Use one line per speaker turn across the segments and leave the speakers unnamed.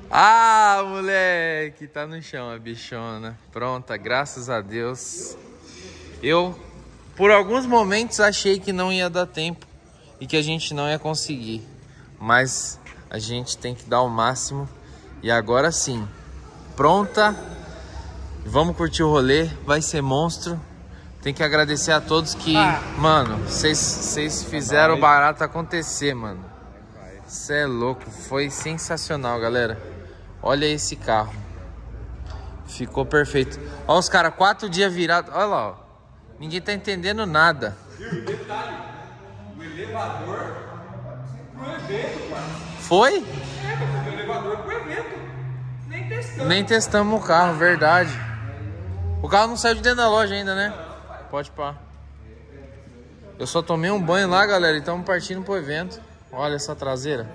Ah, moleque, tá no chão a bichona. Pronta, graças a Deus. Eu, por alguns momentos, achei que não ia dar tempo e que a gente não ia conseguir. Mas a gente tem que dar o máximo. E agora sim, pronta. Vamos curtir o rolê, vai ser monstro. Tem que agradecer a todos que, mano, vocês fizeram o barato acontecer, mano. Cê é louco, foi sensacional, galera. Olha esse carro. Ficou perfeito. Olha os caras, 4 dias virados. Olha lá, ó. Ninguém tá entendendo nada.
Viu? Detalhe, o elevador pro evento, mano.
Foi?
O elevador pro evento. Nem testamos.
Nem testamos o carro, verdade. O carro não saiu de dentro da loja ainda, né? Pode pá. Eu só tomei um banho lá, galera, e estamos partindo pro evento. Olha essa traseira.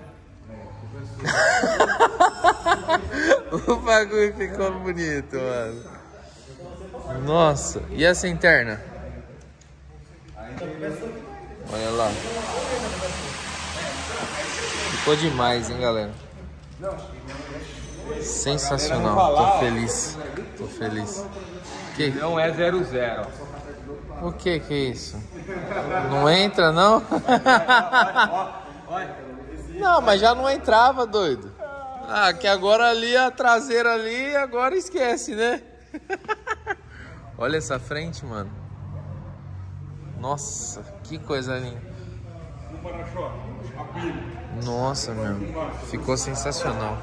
O bagulho ficou bonito, mano. Nossa, e essa interna? Olha lá. Ficou demais, hein, galera. Sensacional, tô feliz. Tô feliz. Que?
Não é 00.
O que é isso? Não entra, não? Não, mas já não entrava, doido. Ah, que agora ali, a traseira ali, agora esquece, né? Olha essa frente, mano. Nossa, que coisa linda. Nossa, meu. Ficou sensacional.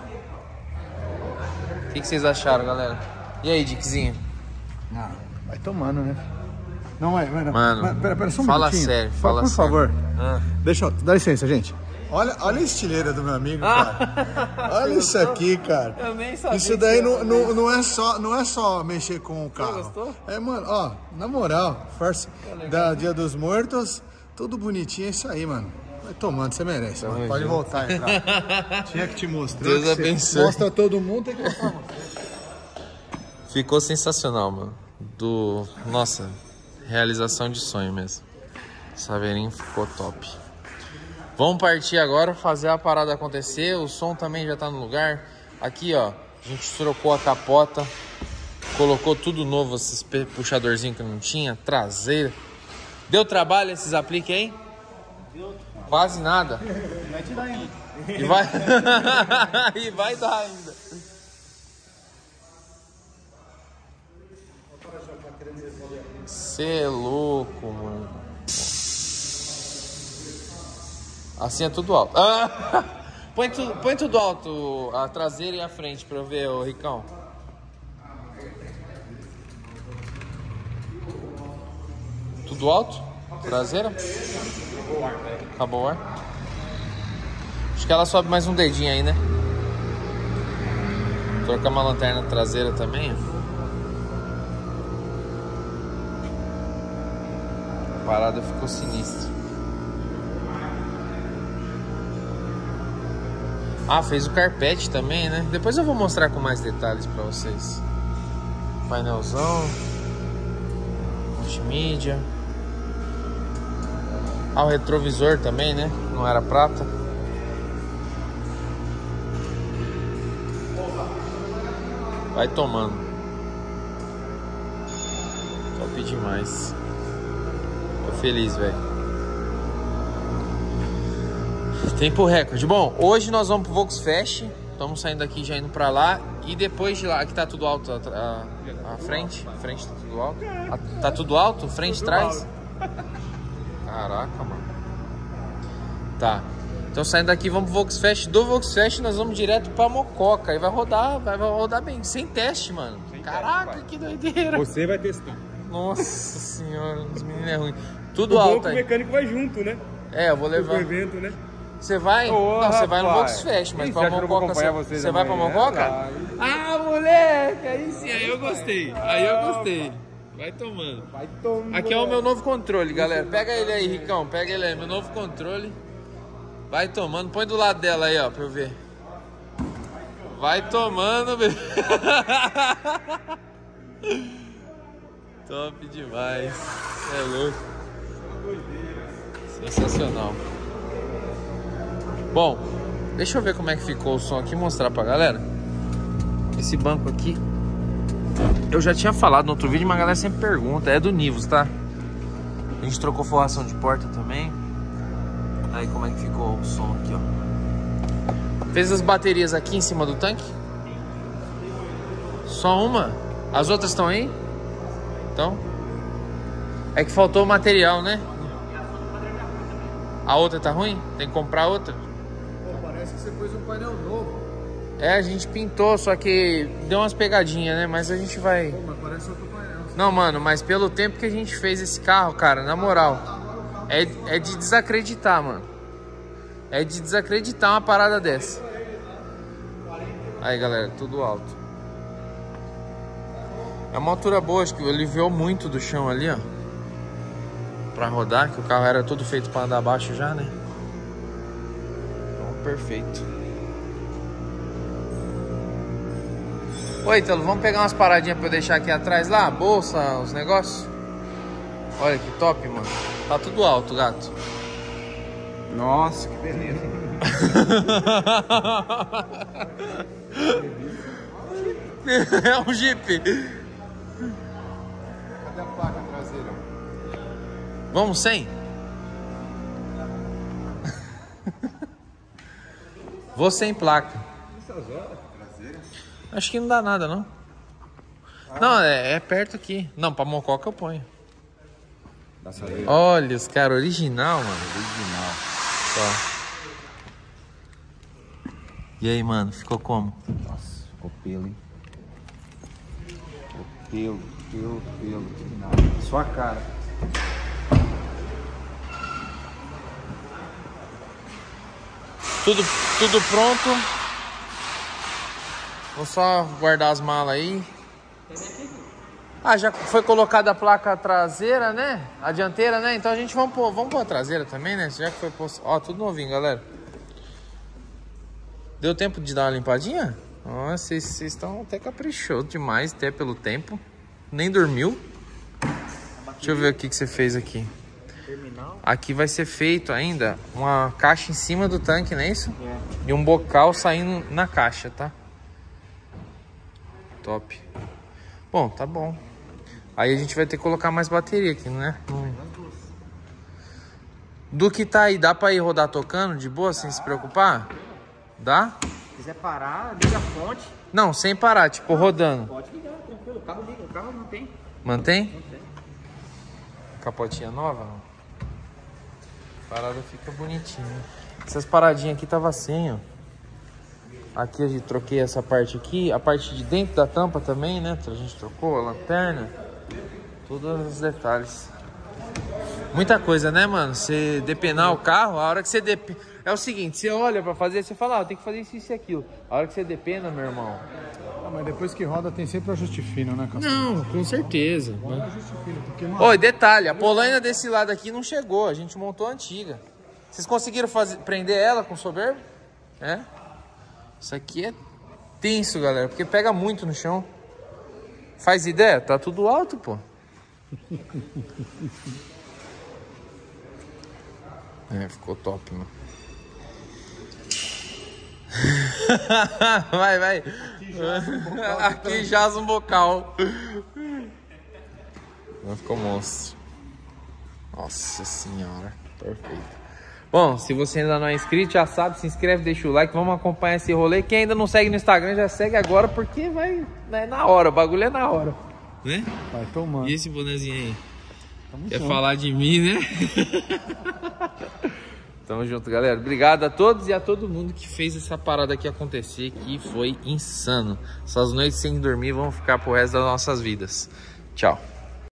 O que vocês acharam, galera? E aí, Dickzinho?
Ah, vai tomando, né? Não,
Mano,
pera só um
fala
minutinho.
sério, fala
por
sério.
favor.
Ah.
Dá licença, gente. Olha a estileira do meu amigo, cara. Olha isso aqui, cara.
Eu nem sabia.
Isso daí não é só mexer com o carro.
Você gostou?
É, mano, ó, na moral, farsa da Dia dos Mortos, tudo bonitinho, é isso aí, mano. Vai tomando, você merece, mano. Pode voltar aí, cara. Tinha que te mostrar.
Deus
que
abençoe.
Mostra a todo mundo, tem que mostrar você.
Ficou sensacional, mano. Nossa, realização de sonho mesmo. Saveirinho ficou top. Vamos partir agora, fazer a parada acontecer. O som também já tá no lugar. Aqui, ó, a gente trocou a capota, colocou tudo novo, esses puxadorzinhos que não tinha, traseira. Deu trabalho esses apliques aí? Quase nada.
Vai te dar ainda.
E vai... e vai dar ainda. Cê é louco, mano. Assim é tudo alto. Ah! Põe tudo alto, a traseira e a frente pra eu ver, ô Ricão. Tudo alto? Traseira? Acabou o ar. Acho que ela sobe mais um dedinho aí, né? Trocar uma lanterna traseira também, ó. A parada ficou sinistra. Ah, fez o carpete também, né? Depois eu vou mostrar com mais detalhes pra vocês. Painelzão. Multimídia. Ah, o retrovisor também, né? Não era prata. Vai tomando. Top demais. Tô feliz, velho. Tempo recorde. Bom, hoje nós vamos pro Volksfest. Estamos saindo daqui já indo pra lá. E depois de lá, aqui tá tudo alto. A frente tá tudo alto. Tá tudo alto? Frente, trás? Caraca, mano. Tá. Então saindo daqui, vamos pro Volksfest. Do Volksfest nós vamos direto pra Mococa. Aí vai rodar bem. Sem teste, mano. Caraca, que doideira.
Você vai testar.
Nossa senhora, os meninos é ruim. Tudo alto aí.
O mecânico vai junto, né?
É, eu vou levar.
Pro evento, né?
Você vai?
Ô,
não, você vai no
rapaz.
Volksfest, mas
Ih,
pra
você acha que eu vou
Mococa.
acompanhar vocês
Você vai pra
amanhã?
Mococa?
Vai.
Ah, moleque! Aí sim, aí eu gostei. Aí eu gostei. Vai tomando.
Vai tomando.
Aqui é o meu novo controle, galera. Pega ele aí, Ricão. Pega ele aí, meu novo controle. Vai tomando. Põe do lado dela aí, ó, pra eu ver. Vai tomando, bebê. Top demais. É louco. Sensacional. Bom, deixa eu ver como é que ficou o som aqui e mostrar pra galera. Esse banco aqui, eu já tinha falado no outro vídeo, mas a galera sempre pergunta. É do Nivus, tá? A gente trocou forração de porta também. Aí como é que ficou o som aqui, ó. Fez as baterias aqui em cima do tanque? Só uma? As outras estão aí? Então? É que faltou o material, né? A outra tá ruim? Tem que comprar outra?
Pô, parece que você pôs um painel novo.
É, a gente pintou, só que deu umas pegadinhas, né? Mas a gente vai...
Pô, mas parece outro painel.
Não, mano, mas pelo tempo que a gente fez esse carro, cara, na moral, é de desacreditar, mano. É de desacreditar uma parada dessa. Aí, galera, tudo alto. É uma altura boa, acho que aliviou muito do chão ali, ó. Pra rodar, que o carro era todo feito pra andar abaixo já, né? Então, perfeito. Oi, Ítalo, vamos pegar umas paradinhas pra eu deixar aqui atrás lá? A bolsa, os negócios? Olha que top, mano. Tá tudo alto, gato.
Nossa, que beleza.
É um Jeep.
Cadê a placa traseira?
Vamos sem? Vou sem placa. Acho que não dá nada, não. Não, é perto aqui. Não, pra Mococa eu ponho. Olha, os caras original, mano. Original. Ó. E aí, mano, ficou como?
Nossa, ficou pelo, hein? Ficou pelo. Só a cara.
Tudo pronto. Vou só guardar as malas aí. Ah, já foi colocada a placa traseira, né? A dianteira, né? Então a gente vamos pôr a traseira também, né? Já que foi posto. Ó, tudo novinho, galera. Deu tempo de dar uma limpadinha? Nossa, vocês estão até caprichosos demais, até pelo tempo. Nem dormiu. Deixa eu ver o que você fez aqui. Aqui vai ser feito ainda uma caixa em cima do tanque, não é isso? É. E um bocal saindo na caixa, tá? Top. Bom, tá bom. Aí a gente vai ter que colocar mais bateria aqui, né? Do que tá aí, dá pra ir rodar tocando de boa, sem se preocupar? Dá?
Se quiser parar, liga a fonte.
Não, sem parar, tipo rodando.
Pode ligar, tranquilo. O carro liga, o carro mantém.
Mantém?
Mantém.
Capotinha nova? A parada fica bonitinha. Essas paradinhas aqui tava sem, ó. Aqui a gente troquei essa parte aqui. A parte de dentro da tampa também, né? A gente trocou a lanterna. Todos os detalhes. Muita coisa, né, mano? Você depenar o carro, a hora que você é o seguinte, você olha pra fazer, você fala, tem que fazer isso e aquilo. A hora que você depena, meu irmão...
Ah, mas depois que roda tem sempre ajuste fino, né, Castro?
Não, com certeza.
Ajuste fino, porque, mano...
Oi, detalhe, a polaina desse lado aqui não chegou, a gente montou a antiga. Vocês conseguiram prender ela com soberbo? É? Isso aqui é tenso, galera, porque pega muito no chão. Faz ideia? Tá tudo alto, pô. Ficou top, mano. Vai. Aqui jaz um bocal. Ficou monstro. Nossa senhora, perfeito. Bom, se você ainda não é inscrito, já sabe, se inscreve, deixa o like, vamos acompanhar esse rolê. Quem ainda não segue no Instagram, já segue agora, porque vai, né, na hora, o bagulho é na hora. Né?
Vai tomando.
E esse bonezinho aí? Quer falar de mim, né? Tamo junto, galera. Obrigado a todos e a todo mundo que fez essa parada aqui acontecer, que foi insano. Essas noites sem dormir vão ficar pro resto das nossas vidas. Tchau.